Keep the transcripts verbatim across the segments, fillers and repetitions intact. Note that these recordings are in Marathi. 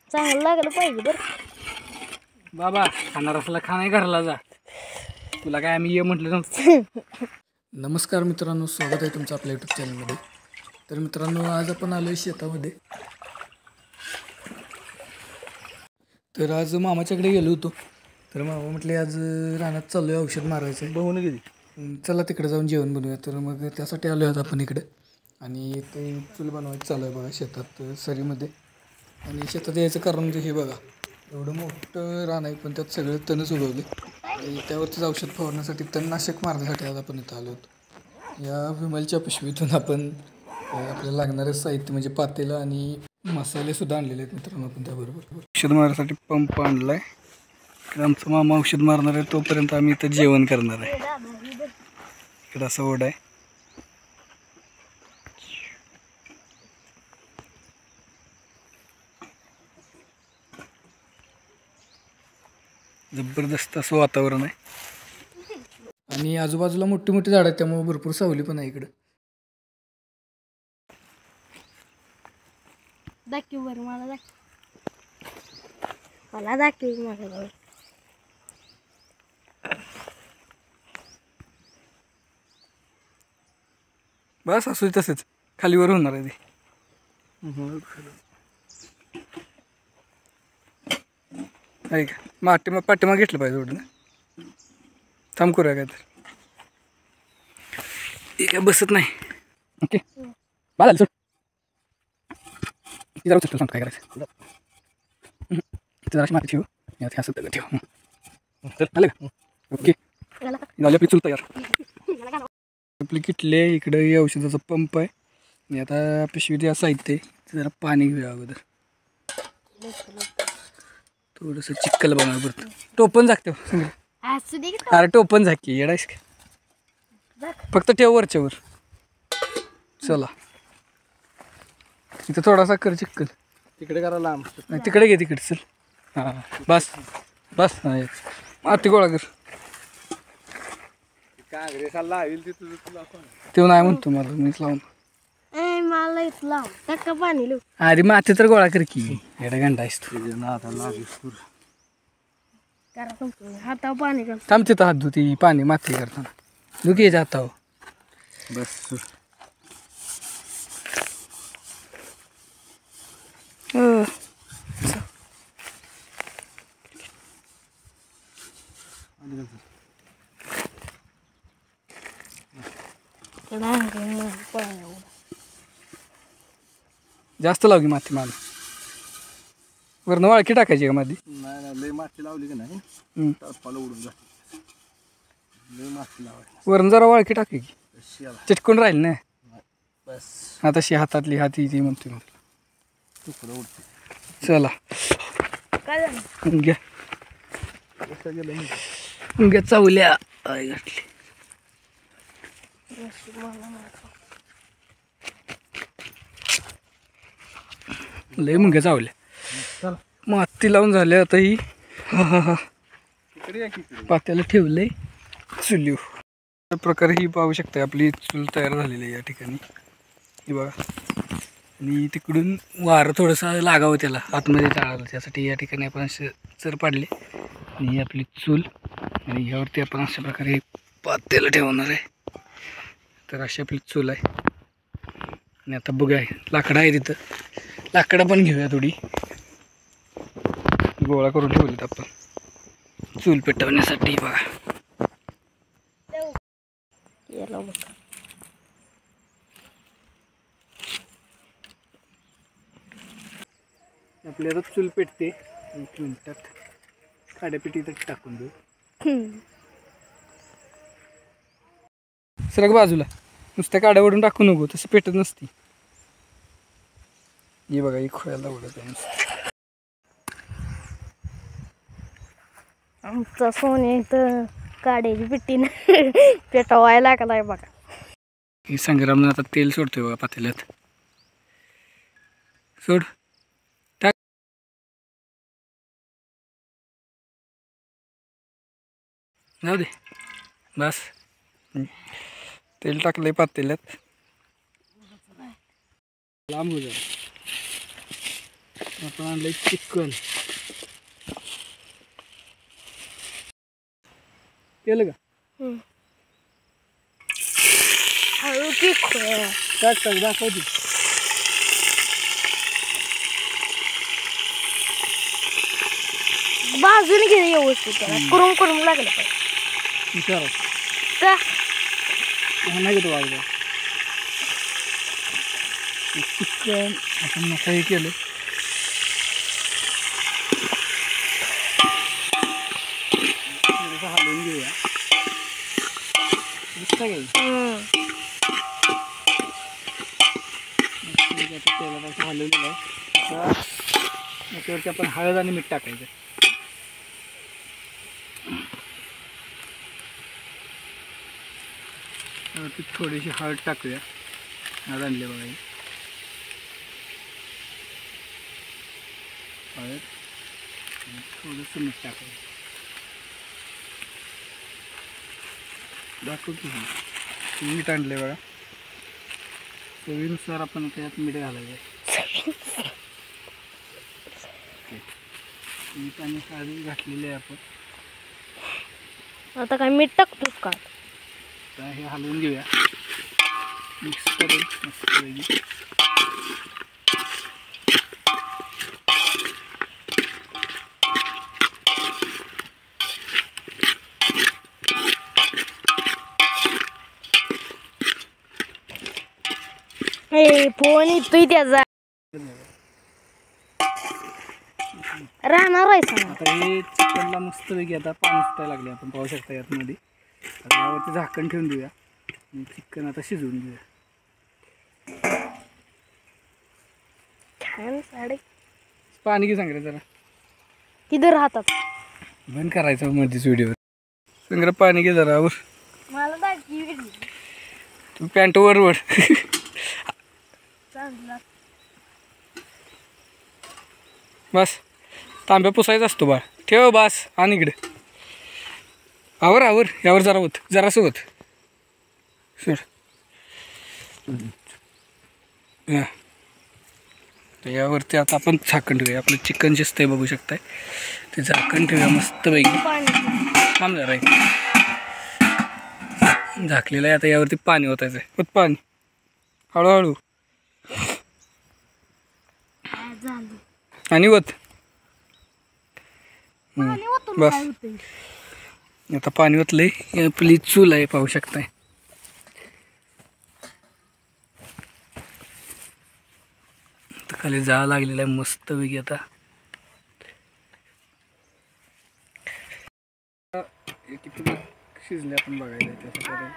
चांगलं लागलं पाहिजे बरं बाबा. खाणार असला खा नाही घरला जा. तुला काय आम्ही ये म्हटलं नव्हतं. नमस्कार मित्रांनो, स्वागत आहे तुमचं आपल्या यूट्यूब चॅनलमध्ये. तर मित्रांनो, आज आपण आलो आहे शेतामध्ये. तर आज मामाच्याकडे गेलो होतो. तर मामा म्हटले आज रानात चाललो आहे, औषध मारायचं आहे. बघून गेली, चला तिकडे जाऊन जेवण बनवूया. तर मग त्यासाठी आलो आहेत आपण इकडे. आणि ते चूल बनवायचं चालू आहे बघा शेतात सरीमध्ये. आणि शेतात यायचं कारण म्हणजे हे बघा, एवढं मोठं रान आहे पण त्यात सगळे तणच उगवले. आणि त्यावरतीच औषध फवारण्यासाठी तणनाशक मारण्यासाठी आज आपण इथं आलो होतो. या विमलच्या पिशवीतून आपण आपल्याला लागणारे साहित्य म्हणजे पातेलं आणि मसाले सुद्धा आणलेले आहेत मित्रांनो आपण त्याबरोबर. औषध मारण्यासाठी पंप आणला आहे. इकडे आमचा मामा औषध मारणार आहे, तोपर्यंत आम्ही इथं जेवण करणार आहे. इकडं असं ओढ आहे. जबरदस्त असं वातावरण आहे. आणि आजूबाजूला मोठी मोठी झाडं आहेत, त्यामुळे भरपूर सावली पण आहे इकडं. दाखव बरं मला, दाखव मला, दाखव मला. बस असू तसंच खालीवर होणार आहे ते. आहे का माटी पाठीमाग घेतलं पाहिजे थोडं ना. थांब करूया काय तर. हे काय बसत नाही. ओके बाळा सोड. जरा उचल, सांग काय करायचं. जराशी माती ठेव, यात असं दगड ठेव. चल आलं का? ओके झाली आपली चूल तयार. आपली किटली आहे, इकडे औषधाचा पंप आहे. आणि आता पिशवीत या साहित्य आहे, जरा पाणी घेऊया अगोदर. थोडंसं चिक्कल बनवायला पडतं. टोपण झाकते अरे, टोपण झाकी येडायस का? फक्त ठेव वरच्यावर. चला इथं थोडासा कर चिक्कल. तिकडे करा लांब, तिकडे घे तिकडे. चल हां बस बस. हां माती गोळा कर. तेव्हा नाही म्हणतो मला, मीच लावून. मला इथला टाका पाणी लो. अरे माती तर गोळा कर की, एवढा घंटा आहेस तू. हातावर पाणी कर. थांब तिथं हात धुती पाणी माती करताना. धुकी याच्या हातावर बस. जास्त लावली माती मला. वरनं वाळकी टाकायची का माती? नाही लय माती लावली की नाही उडून जाते. लय माती लावायची, वरण जरा वाळकी टाकाय की चिटकून राहील ना. बस हा तशी हातातली हाती ती म्हणते मग तुकडं उडते. चला काय झालं घ्या घ्या चावल्या घातली. लय मुंग्या चावल्या. माती लावून झाले आता. ही हा हा हा पात्याला ठेवलंय चुलीव. अशा प्रकारे ही पाहू शकता आपली चूल तयार झालेली आहे या ठिकाणी. ही बघा. आणि तिकडून वारं थोडंसं लागावं त्याला आतमध्ये जाळायला, त्यासाठी या ठिकाणी आपण असे चर पाडले. आणि ही आपली चूल, आणि ह्यावरती आपण अशा प्रकारे पातेलं ठेवणार आहे. तर अशी आपली चूल आहे. आणि आता बघूया लाकडं आहे तिथं, लाकडं पण घेऊया थोडी. गोळा करून ठेवलीत आपण चूल पेटवण्यासाठी. बघा आपली आता चूल पेटते. एक मिनिटात काड्यापेटी तर टाकून देऊ. सरक बाजूला, नुसत्या काड्या ओढून टाकू नको, तसं पेटत नसती. हे बघा एक खोयाला ओढत आहे. आमचा सोने इथं काड्याची पिट्टीने पेटवायला लागलाय बघा. ही संग्राम आता तेल सोडतोय बघा पातेल्यात. सोड टाक. जाऊ दे बस. तेल टाकलंय पातेल्यात. लांब हो जा. आपण आणलंय चिकन. केलं का? हळू की खोया टाक टाक दाखवते. बाजून घे व्यवस्थित त्याला करून करून लागलं पाहिजे विचारा का नाही घेतो वाजवा. चिकन आपण मसा हे केलं. हलवून घेऊया. दिसतं काय तेलात हलवून दिलं. त्याच्यावरती आपण हळद आणि मीठ टाकायचं. ती थोडीशी हळद टाकूया. हळद आणली बघा. हळद थोडंसं मीठ टाकायचं. दाखव की मीठ आणले बघा. चवीनुसार आपण त्यात मीठ घालायचं. मीठ आणि हळद घातलेले आहे आपण. आता काय मीठ टाकतोस का? हे हलवून घेऊया. मिक्स करून मस्त. हे फोन येतोय त्याचा राहणार आहे सांगा. आता हे चिकनला मस्त वेगळी आता पाणी सुटायला लागले. आपण पाहू शकता यात मध्ये. आता यावरती झाकण ठेवून देऊया. चिकन आता शिजवून घेऊया. छान साडे पाणी की सांग रे जरा. किधर राहतात बंद करायचं मध्येच व्हिडिओ. संग्रह पाणी घे जरा वर. मला दाखी तू पॅन्ट वर वर. बस तांब्या पुसायचा असतो बा. ठेव बस. आणि इकडे आवर आवर. यावर जरा होत जरासं होत सर. हां तर यावरती आता आपण झाकण ठेवूया. आपलं चिकन शिजतंय बघू शकताय. ते झाकण ठेवूया मस्त पैकी. थांब जरा झाकलेलं आहे. आता यावरती पाणी ओतायचं आहे. होत पाणी हळूहळू आणि वत. बस आता पाणी ओतलंय. आपली चूल आहे पाहू शकताय. खाली जाळ लागलेला आहे मस्त पैकी. आता किती शिजले आपण बघायला. त्याच्याकडे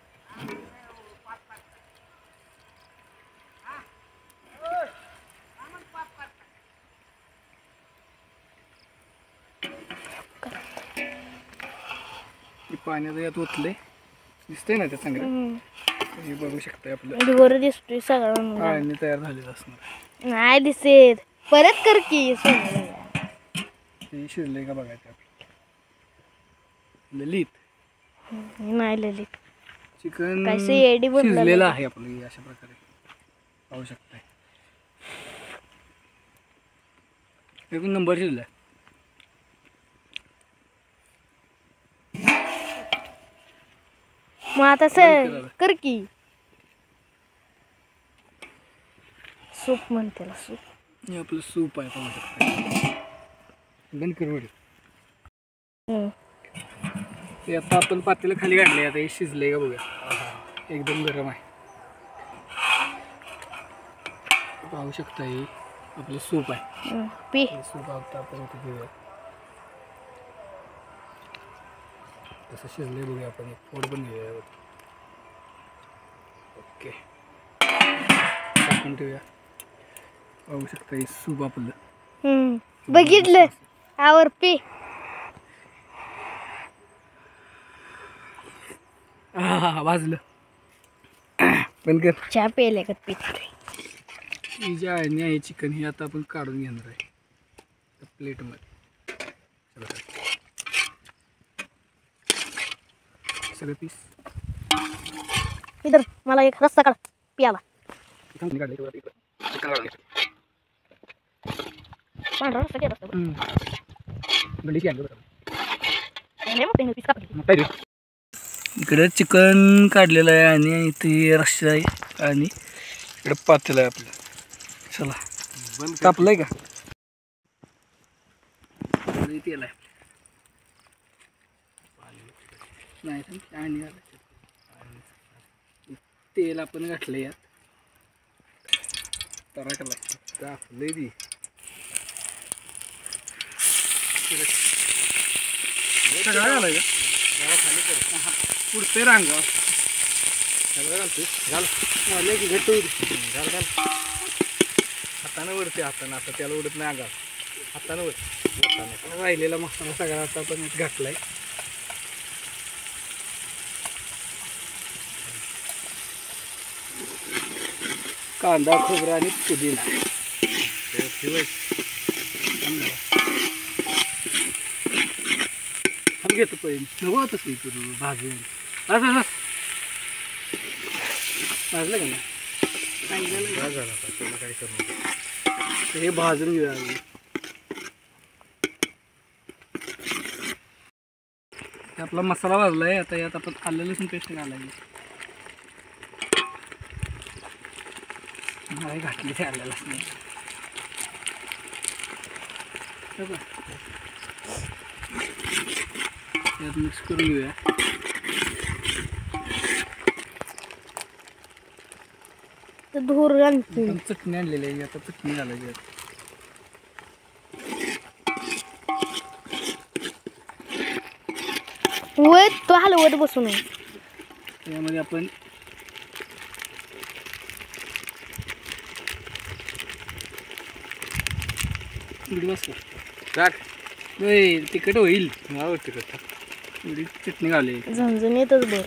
पाण्यात यात ओतले दिसतंय ना ते चांगलं. हे बघू शकताय आपलं वर दिसतोय सगळं. पाणी तयार झालेलं असणार. नाही दिसत. परत कर की हे शिजले का बघायचं आपलं. ललित नाही ललित चिकन कैसे एडी शिजलेलं आहे आपलं. अशा प्रकारे पाहू शकताय. एक नंबर शिजलाय. मग आता सर कर की सूप म्हणते सूप. हे आपलं सूप आहे पाहू शकताय. बंद कर वडी. ते आता आपण पातेलं खाली काढले. आता हे शिजले का बघूया. एकदम गरम आहे पाहू शकता. हे आपलं सूप आहे. पी सूप आता आपण इथे घेऊया. तसं शिजले बघूया आपण. एक फोड पण घेऊया. ओके टाकून ठेवूया. पाहू शकता हे सूप आपलं. बघितलं आवर पी. हा वाजलं. बंद कर. चहा प्यायला का पीत. ही जी आहे आहे चिकन ही आता आपण काढून घेणार आहे प्लेटमध्ये. सगळं पीस इधर मला एक रस्ता काढ पियाला. चिकन काढले. पांढरा रस्सा केला असता बरं. गंडी की आणलं लय मोठे आहे, पीस कापले. इकडे चिकन काढलेलं आहे आणि इथे रस्सा आहे आणि इकडे पातेलं आहे आपलं. चला तापलंय का तेल आहे नाही आणि तेल आपण घातलं यात तरा केला तापलंय ती सगळं घालाय का पुढते रांग सगळं घालतोय घाल वाले की घट्ट घाल घाल हातानं वडते हातानं आता त्याला उडत नाही अंगात हातानं वड राहिलेला मसाला सगळा आता आपण घातलाय. कांदा खोबरा आणि पुदिना हम घेतो पहिली नको तसं करू भाजून असं असं भाजलं का ना काय करू हे भाजून घेऊया. आपला मसाला भाजलाय आता यात आपण आलं लसूण पेस्ट घालायची नाही घातली ते आलं लसूण यात मिक्स करून घेऊया. धूर आणखी चटणी आणलेली आहे आता चटणी घालायची यात. वय तो हलवत बसू नये. त्यामध्ये आपण टाक तिखट होईल तिखट थोडी चटणी घाले झणझण येतच बघ.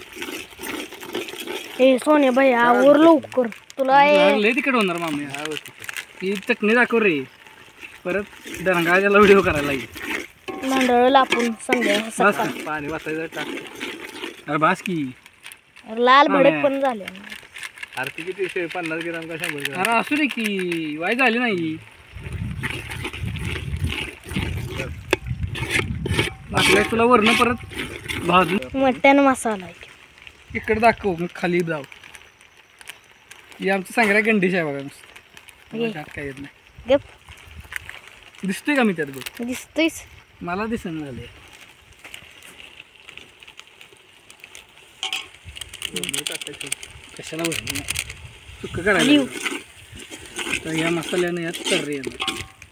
हे सोने बाई आवर लवकर तुला लय तिखट होणार मामी ही चटणी दाखव रे परत दरंगाच्याला व्हिडिओ करायला लागेल. लांडळ लापून संध्या पाणी वाचायचं टाक अरे बास की लाल भडक पण झाले. आरती किती पन्नास ग्राम का शंभर ग्राम अरे असू दे की वाय झाली नाही आपल्या तुला वरण परत भाजून मटण मसाला आहे इकडे दाखव मग खाली जाऊ. ही आमचं सांगऱ्या गंडीश आहे बघा नुसतं काय येत नाही. गप दिसतोय का मी त्यात बघ दिसतोयच मला दिसन झाले. कशाला वरण चुक करायला तर या मसाल्याने यात तर्री येणार.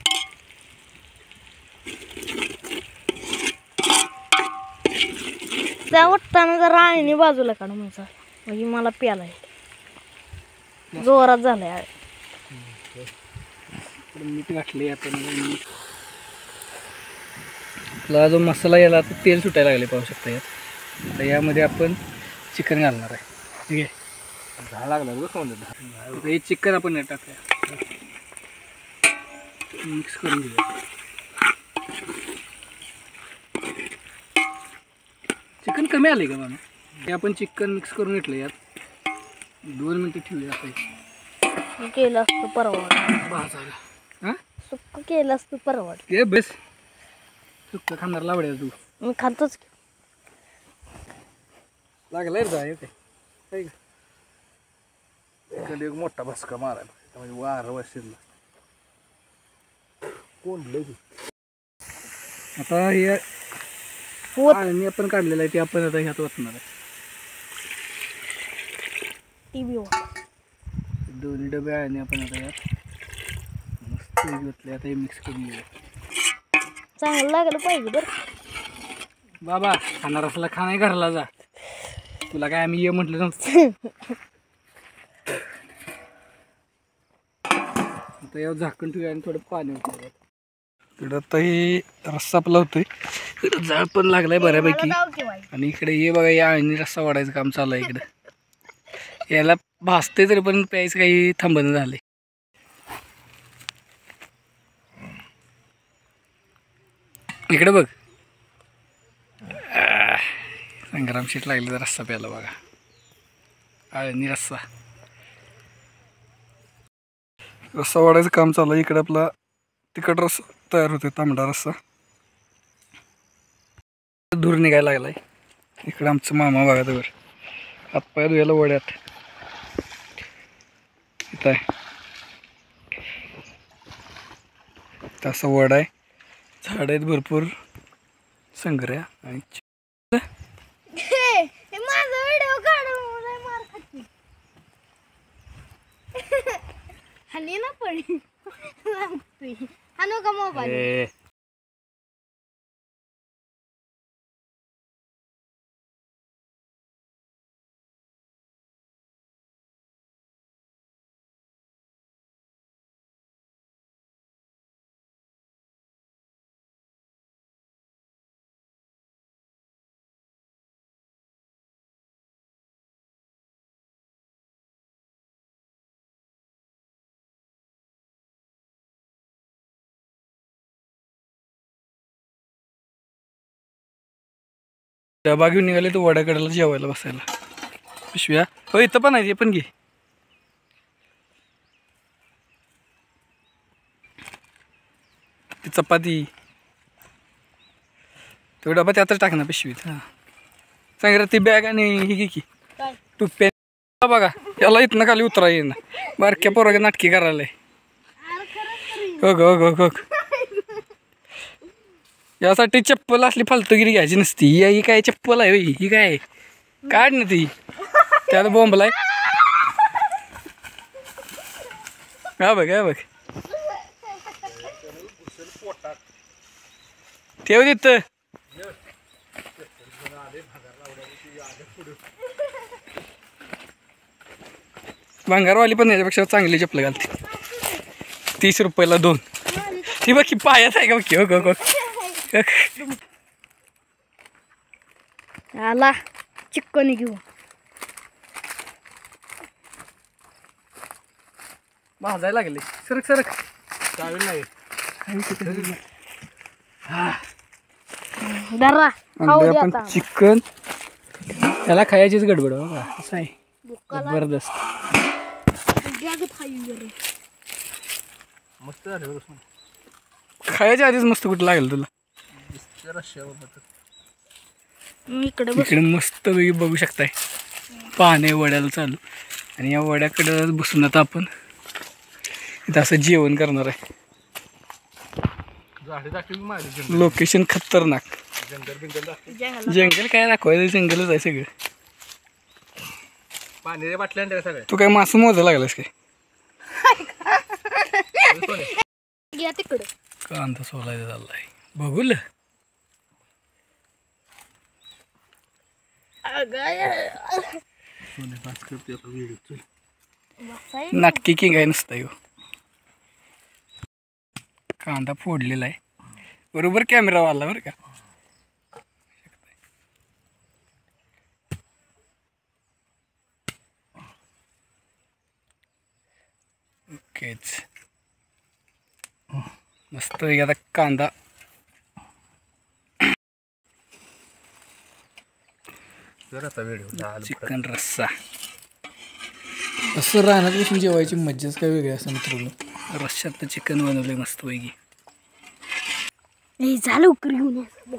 त्या वाटताना जरा आळणी बाजूला काढ माझा म्हणजे मला प्याला आहे जोरात झालाय. मीठ घातले आता मीठ आपला जो मसाला याला आता तेल सुटायला लागले पाहू शकता यात. आता यामध्ये आपण चिकन घालणार आहे ठीक आहे. झाड लागला हे चिकन आपण यात टाकूया मिक्स करून घेऊया. चिकन कमी आले का मामा हे आपण चिकन मिक्स करून घेतलं यात दोन मिनटं ठेवूया आपण. केलं असतं परवड भाजायला हां सुक्क केलं असतं परवड हे बेस सुक्क खाणार लावड्या तू मी खातोच लागलाय रे काय कधी एक मोठा भसका मारायला म्हणजे वार वशिरला कोण आता हे आणि आपण काढलेलं आहे ते आपण आता ह्यात वाचणार आहे. टीव्ही दोन्ही डबे आहे आणि आपण आता यात मस्त घेतले आता हे मिक्स करून घेऊया. चांगलं लागलं पाहिजे बरं बाबा खाणार असला खा नाही घरला जा तुला काय आम्ही ये म्हटलं नव्हतं. आता यावर झाकण ठेवूया आणि थोडं पाणी उकळूया. इकडं आता हे रस्सा आपला होतोय इकडं जाळ पण लागलाय बऱ्यापैकी आणि इकडे हे बघा या आणि रस्सा वाढायचं काम चालू आहे. इकडं याला भाजते तरी पण प्यायचं काही थांबणं झालंय. इकडे बघ संग्राम शीट लागली तर रस्सा प्यायला बघा आणि रस्सा रस्सा वाढायचं काम चालू आहे. इकडे आपला तिखट रस्सा तयार होते, तांबडा रस्सा. दूर निघायला लागलाय. इकडं आमचं मामा बघा त्यावर हातपाय धुयाला वड्यात इथं आहे. तसं वड आहे, झाड आहेत भरपूर, संगऱ्या आणि हल्ली ना पडी हानो का मोबाईल. डबा घेऊन निघाले तर वड्याकडेला जेवायला बसायला. पिशव्या हो इथं पण आहे, पण घे. ती चपाती तो डबा त्यातच टाक ना पिशवीत. हां सांग ती बॅग आणि ही घे की टुप्प्या बघा. याला इथनं खाली उतरा येईन ना, बारक्या पोराच्या नाटकी करायला. हो ग हो ग हो. यासाठी चप्पल असली फालतूगिरी घ्यायची नसती. ही काय चप्पल आहे ही काय काढ ना ती, त्याला बोंबलाय. हा बघ हा बघ ठेव तिथं. भंगारवाली पण याच्यापेक्षा चांगली चप्पल घालते. तीस रुपयाला दोन. ती बघ की पायात आहे का बघ. हो गो आला चिक्कन घेऊ. भाजायला लागले. सरक सरक नाही दर्रा आपण चिकन त्याला खायचीच गडबड बघा. असं आहे जबरदस्त. मस्त झालं खायच्या आधीच मस्त कुठं लागेल तुला. इकडे इकडे मस्त वेगळी बघू शकताय पाणी वड्याला चालू. आणि या वड्याकडे बसून आता आपण इथं असं जेवण करणार आहे. लोकेशन खतरनाक. जंगल काय दाखवायचं, जंगलच आहे सगळं. पाणी बाटल्या सगळं. तू काय मासं मोजायला लागलास काय. तिकडे कांदा सोलायचा चाललाय बघूल. नाटकी किंग आहे नुसता ह्यो. कांदा फोडलेला आहे बरोबर कॅमेरा वाला बरं का. ओकेच मस्त आता कांदा चिकन रस्सा. असं राहण्यात बसून जेवायची मज्जाच काय वेगळी असं मित्रांनो. रश्श्यात तर चिकन बनवले मस्त पैकी. झालं उकर घेऊन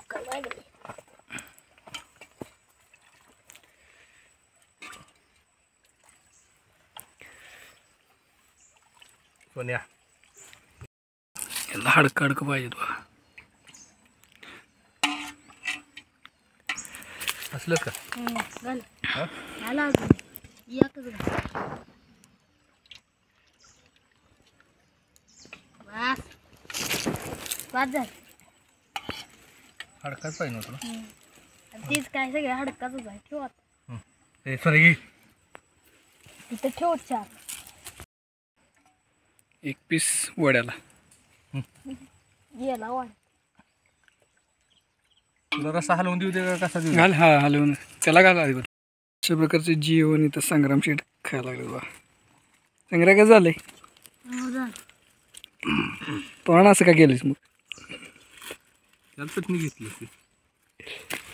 सोन्या याला हडकं हडकं पाहिजे तुला. असलंच का घाल घाला अजून एकच घाल. बस बस झालं. हडकाच पाहिजे नव्हतं. तेच काय सगळं हडकाच आहे. ठेव आता ते सॉरी तिथं ठेव चार. एक पीस वड्याला गेला वाढ. तुला रस्सा हलवून देऊ दे का कसा देऊ. घाल हा हलवून त्याला घाल आधी. अशा प्रकारचे जेवण इथं संग्राम शेठ खायला लागले बा. संग्रह काय झालंय पण असं का केलंस मग. चटणी घेतली.